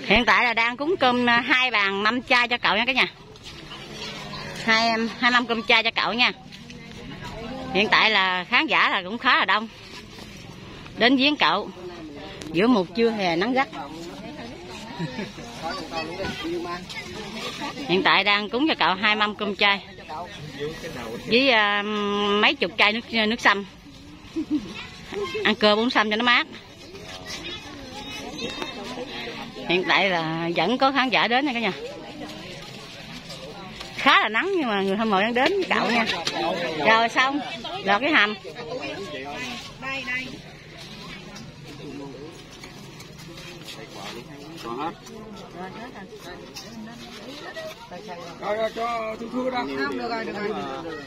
Hiện tại là đang cúng cơm 2 bàn mâm chay cho cậu nha cả nhà. Hai mâm cơm chay cho cậu nha. Hiện tại là khán giả là cũng khá là đông đến viếng cậu giữa một trưa hè nắng gắt. Hiện tại đang cúng cho cậu 2 mâm cơm chay với mấy chục chai nước sâm. Ăn cơm uống sâm cho nó mát. Hiện tại là vẫn có khán giả đến nha cả nhà. Khá là nắng nhưng mà người hâm mộ đang đến với cậu nha. Rồi xong, lọt cái hầm. Rồi cho thưa đó. Không được rồi, được rồi.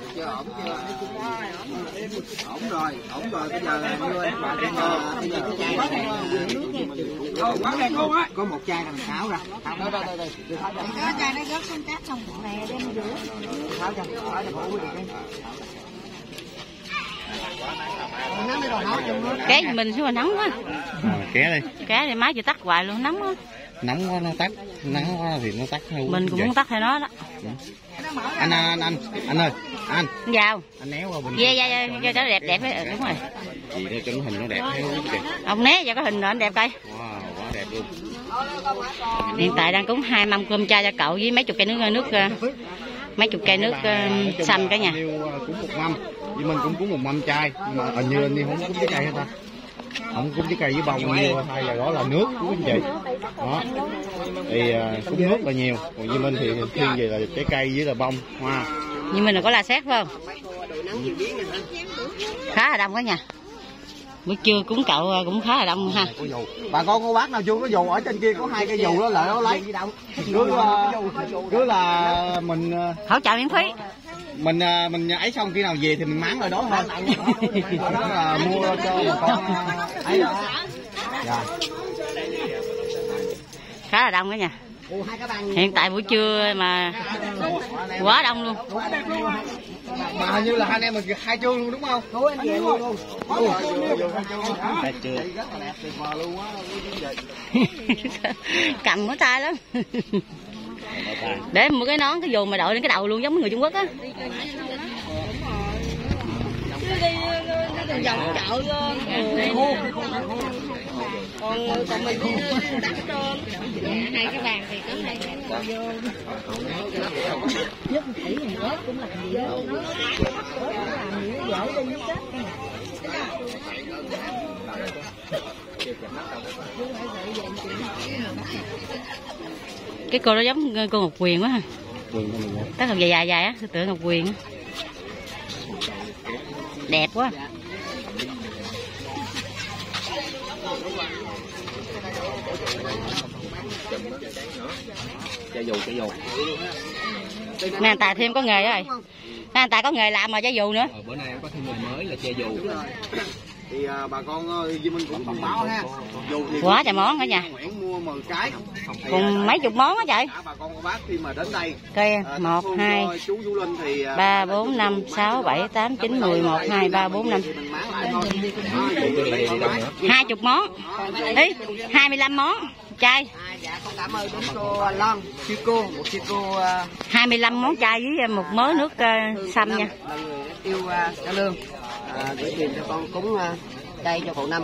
Ổn rồi, bây giờ là như em bà bây giờ cái chai quán này có một chai là mình tháo ra. Có chai nó rớt xuống cát xong nè đem rửa. Tháo cho phụ đi cái. Cái mình xuống mà nóng quá. Ké đi. Ké thì máy chị tắt hoài luôn, nóng quá. Nóng quá nó tắt, nắng quá thì nó tắt thôi. Mình cũng muốn tắt theo nó đó. Anh ơi, anh vào. Anh néo qua bên. Cho nó đẹp đấy. Đúng rồi. Gì để cho nó hình nó đẹp kìa. Ông né vào cái hình rồi anh đẹp coi. Wow, quá đẹp luôn. Hiện tại đang cúng 2 mâm cơm chay cho cậu với mấy chục cây nước sâm cả nhà. Cúng một mâm, với mình cũng cúng một mâm chai, mà hình như anh đi không cúng trái cây hết ta. Không cúng trái cây với bông nhiều, thay vào đó là nước của anh chị. Đó. Thì cúng nước là nhiều, còn với mình thì thiên về là trái cây với là bông, hoa. Nhưng mình là có la xét phải không? Khá là đông cả nhà. Buổi trưa cúng cậu cũng khá là đông ha. Bà con cô bác nào chưa có dù ở trên kia có 2 cây dù đó lại đó lấy. Cứ là mình hỗ trợ miễn phí. Mình ấy xong khi nào về thì mình máng ở đó thôi. Đó là mua cho bà con ấy đó. Dạ. Khá là đông cả nhà. Hiện tại buổi trưa mà quá đông luôn. Mà hình như là hai anh em mình 2 chương luôn đúng không? Đúng anh về luôn. Cầm ở tay lắm. Để mua cái nón cái dù mà đội lên cái đầu luôn giống người Trung Quốc á. Dòng chợ còn mình đặt trơn. 2 cái bàn thì có 2 cái vô. Nhất thủy mình ớt cũng làm gì đó. Làm gì nó dễ đi chết. Cái cô đó giống cô Ngọc Quyền quá ha. Tóc dài á, tựa Ngọc Quyền á. Đẹp quá. Chai dù. Nè Tài thêm có nghề rồi. Nè Tài có nghề làm mà chai dù nữa. Bữa nay em có thêm nghề mới là chai dù. Thì bà con Duy Minh cũng thông báo ha. Dù thì quá trời món cả nhà. Nguyễn mua 10 cái. Cùng mấy chục món á trời. Bà con cô bác khi mà đến đây. Cây 1 2 3 4 5 6 7 8 9 10 1 2 3 4 5 20 món. Ý 25 món chay. Dạ con cảm ơn đến cô Loan, cô 25 món chay với một mớ nước sâm nha. là người yêu Cao Lương gửi tiền cho con cúng chay cho cậu Năm.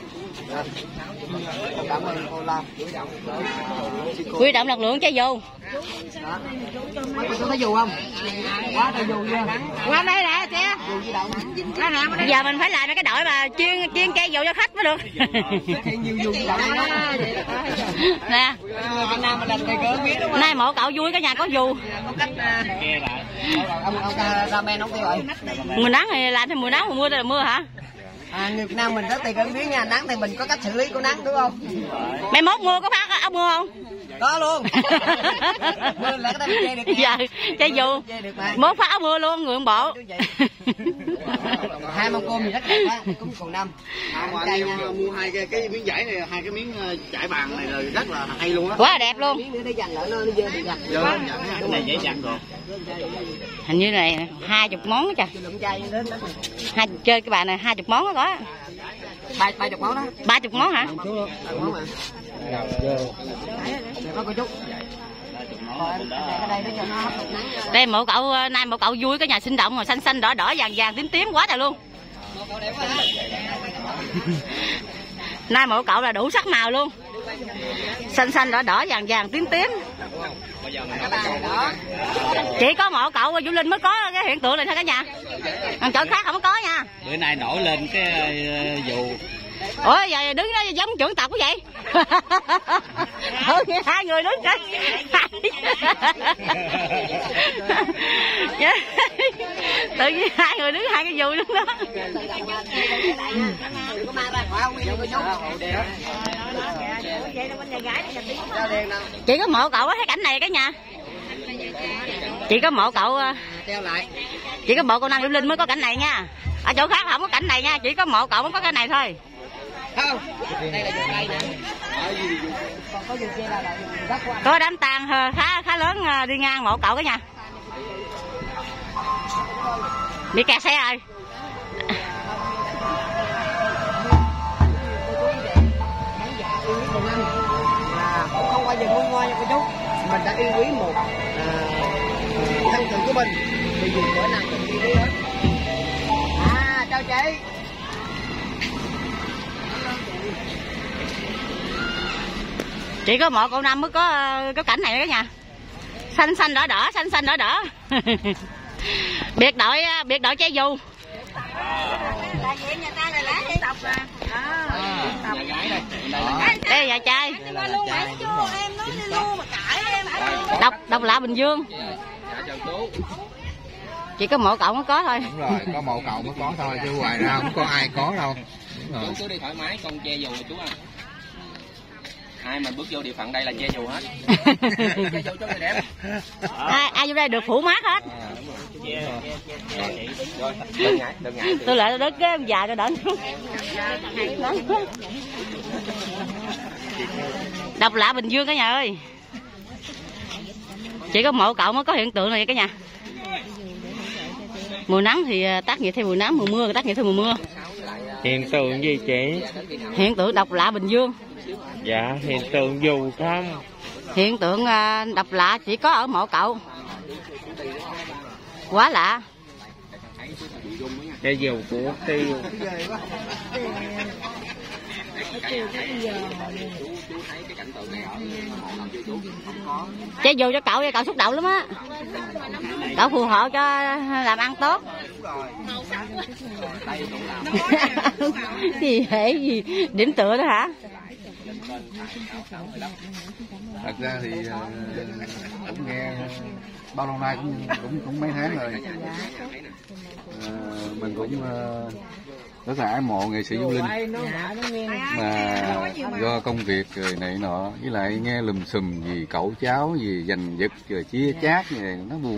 Con cảm ơn cô Loan. Quy động lực lượng chay dù. Mấy cô thấy dù không? Quá trời dù chưa? Qua đây nè chị. Bây giờ mình phải làm cái đội mà chuyên cây dù cho khách mới được. Nhiều dù gì Nè. Nay mộ cậu vui cả nhà có dù. Ông ramen nấu kêu rồi. Mùa nắng thì làm thêm mùa nắng, mùa mưa là mưa hả? Người Việt Nam mình rất tiền cân biết nha, nắng thì mình có cách xử lý của nắng đúng không? Mày mốt mưa có phát áo mưa không? Có luôn. Mưa là cái đây được. Giờ chơi dù. Mốt phát áo mưa luôn người bộ. 2 mâm cơm thì rất đẹp á, cúng cậu Năm. Mà anh em mua 2 cái miếng vải này, 2 cái miếng trải bàn này là rất là hay luôn á. Quá là đẹp luôn. Miếng nữa để dành lại nó dơ thì giặt. Cái này dễ dặn rồi. Hình như này 20 món đó trời. Chơi cái bài này 20 món đó có. 30 món đó. 30 món hả? Đây mộ cậu, nay mộ cậu vui, cái nhà sinh động mà xanh xanh đỏ đỏ vàng vàng tím tím quá trời luôn. Nay mộ cậu là đủ sắc màu luôn, xanh xanh đỏ đỏ vàng vàng tím tím. Chỉ có mộ cậu Vũ Linh mới có cái hiện tượng này thôi cả nhà, còn chỗ khác không có nha. Bữa nay nổi lên cái vụ. Ủa giờ đứng đó giống trưởng tộc quá vậy. Hai người đứng đây. Tự nhiên hai người đứng hai cái dù đứng đó. Chỉ có mộ cậu thấy cảnh này cả nhà. Chỉ có mộ cậu Nam Vũ Linh mới có cảnh này nha. Ở chỗ khác không có cảnh này nha, chỉ có mộ cậu mới có cái này thôi. Không, đây là vườn cây nè. Có đám tang khá lớn đi ngang mộ cậu cả nhà. Bị kẹt xe rồi. Không qua giờ mua hoa nha cô chú. Mình đã yêu quý một thân phận của mình. Vì dù bữa nào cũng đi đi hết. Chào chị. Chỉ có mộ cậu Năm mới có cái cảnh này cả nhà, xanh xanh đỏ đỏ, xanh xanh đỏ đỏ. biệt đội che dù. Đây là trai độc lạ Bình Dương. Chỉ có mộ cậu mới có thôi. Đúng rồi, có mộ cậu mới có thôi chứ ngoài ra không có ai có đâu. Chú đi thoải mái, con che dù rồi chú à. Ai mà bước vô địa phận đây là che dù hết. Che dù cho người đẹp. Ai vô đây được phủ mát hết. Đừng ngại. Tôi lại đứt cái già cho đỡ. Độc lạ Bình Dương cả nhà ơi. Chỉ có mộ cậu mới có hiện tượng này cả nhà. Mùa nắng thì tác nghiệp theo mùa nắng, mùa mưa tác nghiệp theo mùa mưa. Hiện tượng gì chị? Hiện tượng độc lạ Bình Dương. Dạ, hiện tượng dù không? Hiện tượng độc lạ chỉ có ở mộ cậu. Quá lạ. Cái dù của tiêu. Che dù cho cậu xúc động lắm á. Cậu phù hộ cho làm ăn tốt. Gì hệ gì điểm tựa đó hả? Thật ra thì cũng nghe bao lâu nay cũng mấy tháng rồi. Mình cũng rất là ái mộ nghệ sĩ Vũ Linh, mà do công việc rồi này nọ, với lại nghe lùm xùm gì cẩu cháu gì giành giật rồi chia chác gì nó buồn.